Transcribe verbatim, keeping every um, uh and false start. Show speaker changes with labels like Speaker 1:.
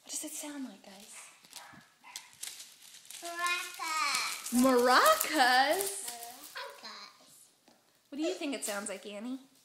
Speaker 1: does it sound like, guys?
Speaker 2: Maracas.
Speaker 1: Maracas?
Speaker 2: Maracas.
Speaker 1: What do you think it sounds like, Annie?